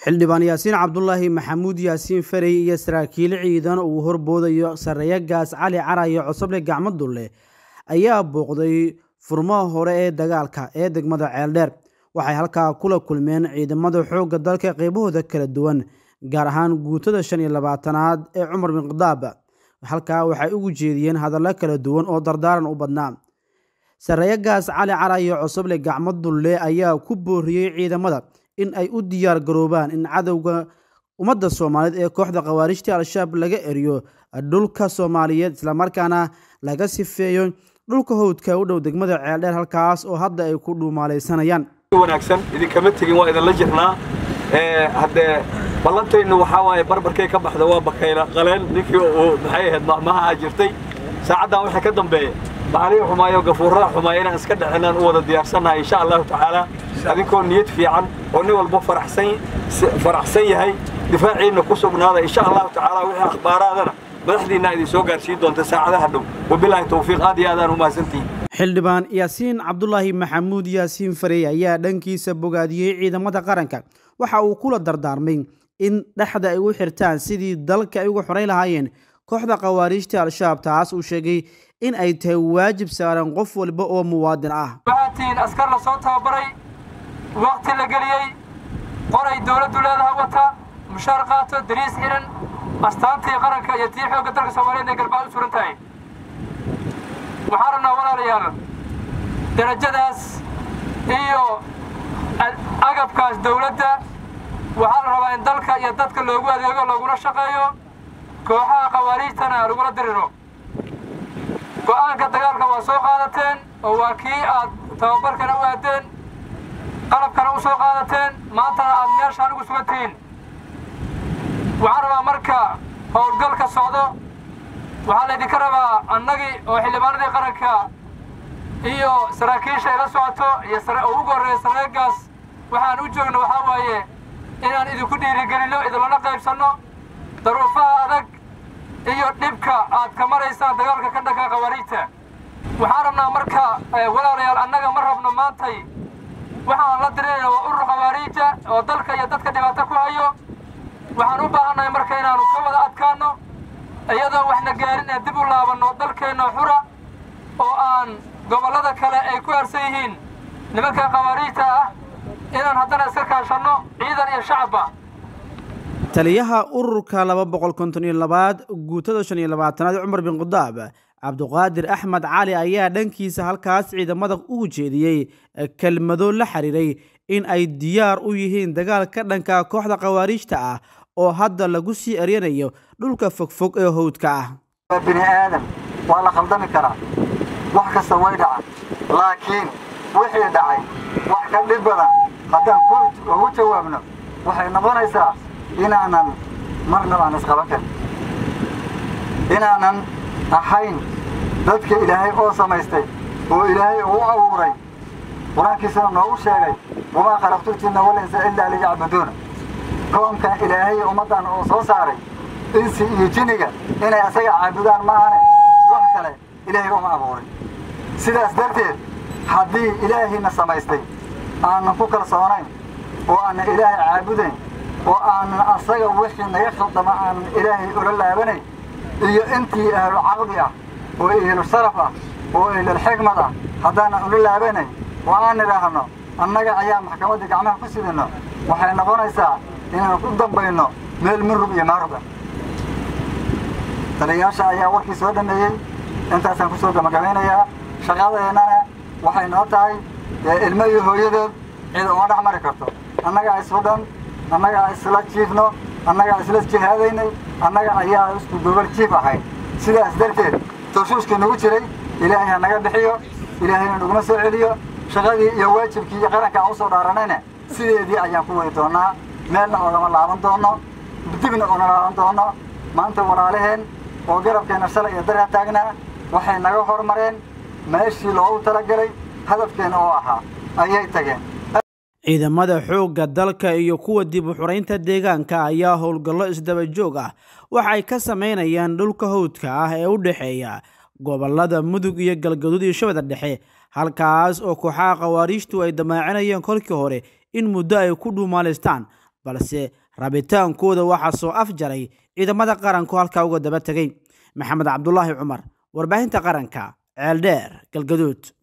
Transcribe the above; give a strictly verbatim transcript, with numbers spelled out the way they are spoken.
xildhibaan yaasiin cabdullaahi maxamuud yaasiin farey iyo saraakiil ciidan uu horboodayo sareeya gaas cali carayo cosoble gacmo dulle ayaa booqday furmaha hore ee dagaalka ee degmada ceeldheer waxay halkaa kula kulmeen ciidamada xoogga dalka qaybahooda kala duwan gaar ahaan guutada shan iyo labaatanaad ee cumar bin khadaab halkaa waxay ugu jeediyeen hadallo kala duwan oo dardaaran u badnaa sareeya gaas cali carayo cosoble gacmo dulle ayaa ku booriyey ciidamada in ay u diyaar garoobaan in cadowga ummadda Soomaaliyeed ee kooxda khawaarijta al-shabaab laga eriyo dhulka Soomaaliyeed isla markaana laga sifeeyo dhulka hawdka u dhow degmada ceeldheer halkaas oo hadda ay ku dhuumaaleysanayaan wanaagsan idin kama tagin waa idin la jirnaa ee hadde ballantaynu waxa waaye barbarkay ka baxda waa bakayla qaleen ninkii oo maxay ahayd maamaha jirtay saacadan waxa ka dambeeyay baariyo xumayo gafuurada xumaayna iska dhaxinaan u wada diyaarsanahay insha Allah taala adinkoo niyad fiican oo nin walba faraxsan faraxsan yahay difaaciina ku sugnaada insha Allah taala wixii akhbaaraadana madaxdiina idin soo gaarsiin doonta saacadaha dhow wabillahi tawfiiq aad iyo aad u mahadsantiin xildhibaan yaasiin cabdullaahi maxamuud yaasiin farey ayaa dhankiisa bogaadiyey ciidamada qaranka waxa uu kula dardaarmay in dhaxda ay u xirtaan sidii dalka ay uga xoreyn lahaayeen kooxda khawaarijta al-shabaab taas uu sheegay in ay tahay waajib saaran qof walba oo muwaadin ah waxaatiin askar la soo tababaray waqti la geliyay qoray dawladdu leedahay wata mushaar qaato dariis xiran astaantii qaranka iyo tii xoogga dalka Soomaaliyeed ee galbeed u suran tahay waxaan rabnaa walaalayaal darajadaas iyo agabkaas dawladda waxaa la rabaa in dalka iyo dadka loogu adeego looguna shaqeeyo kooxaha khawaarijtana lagula diriro go'aanka dagaalka waa soo qaadateen oo waa kii aad tababarkana u aadeen qalabkana u soo qaadateen maantana aad meeshaan ugu sugantihiin waxaan rabaa marka howlgalka socdo waxaa laydinka rabaa annagii oo xildhibaanadii qaranka iyo saraakiisha ila socoto iyo oo ugu horreeya sareegaas waxaan u joogno waxaa waaye inaan idinku dhiirigelino idinlana qaybsanno daruufaha adag iyo dhibka aad ka maraysaan dagaalka ka dhanka khawaarijta waxaan rabnaa marka walaalayaal annaga ma rabno maantay waxaan la dirinayna waa urur khawaarija oo dalka iyo dadka dhibaato ku hayo waxaan u baahannahay marka inaanu ka wada adkaano iyadoo waxna gaarin ee dib u laabanno dalkeenna xura oo aan gobollada kale ay ku harsan yihiin nimanka khawaarijta ah inaan haddana iska kaashanno ciidan iyo shacabba taliyaha ururka laba boqol konton iyo labaad guutada shan iyo labaatanaad cumar bin khadaab cabduqaadir axmed cali ayaa dhankiisa halkaas ciidamada ugu jeediyey kelmado la xiriiray in ay diyaar u yihiin dagaal ka dhanka kooxda khawaarijta ah oo hadda lagu sii eryanayo dhulka fogfog ee hawdka ah bini aadam waa la khaldami karaa wax kasta way dhacay laakiin wixii dhacay wax ka dhib badan haddaan ugu jawaabno waxay noqonaysaa inaanan marnaba aan isqaban karin inaanan ahayn dadka ilaahay oo samaystay oo ilaahay uu abuuray quraankiisana noogu sheegay wamaa khalaqtul jinna wal insa illaa liya'buduuna koonkan ilaahay ummadan oo soo saaray insi iyo jinniga inay asaga caabudaan maahane wax kale ilaahay uma abuurin sidaas darteed haddii ilaahayna samaystay aanan ku kalsoonayn oo aanan ilaahay caabudayn oo aanan asaga wixii naga khaldama aanan ilaahay ula laabanayn iyo intii ahlu caqdi ah oo ahlu sharaf ah oo ahlu xikmad ah haddaanan ula laabanayn oo aan idhaahno annaga ayaa maxkamadda gacmaha ku sidino waxay noqonaysaa inaan ku dambayno meel murug iyo maarug ah taliyayaasha ayaa warkii soo dhameeyey intaasaan ku soo gabagabeynayaa shaqadeennana waxay noo tahay ilmo iyo hooyadood cid uma dhex mari karto annagaa isu dhan annagaa isla jiifno annagaa isla jihaadaynay annaga ayaa isku gobol jiif ahayn sidaas darteed tawshuushkii nagu jiray ilaahay ha naga bixiyo ilaahayna naguma soo celiyo shaqadii iyo waajibkii iyo qaranka aan u soo dhaaranayna sideedii ayaan ku wadi doonaa meelna oogama laaban doono dibna oona laaban doono maanta walaalaheen oo garabkeena shalay iyo darha taagnaa waxay naga hormareen meeshii loogu talagalay hadafkeena oo ahaa ayay tageen ciidamada xoogga dalka iyo kuwa dib u xuraynta deegaanka ayaa howlgallo isdaba joog ah waxa ay ka sameynayaan dhulka hawdka ah ee u dhaxeeya gobollada mudug iyo galgaduud iyo shabeellada dhexe halkaas oo kooxaha khawaarijtu ay damaacinayeen kolkii hore in muddo ay ku dhuumaaleystaan balse rabitaankooda waxaa soo afjaray ciidamada qaranku halkaa uga daba tegay. Maxamed Cabdulaahi Cumar, warbaahinta qaranka, Ceeldheer, Galgaduud.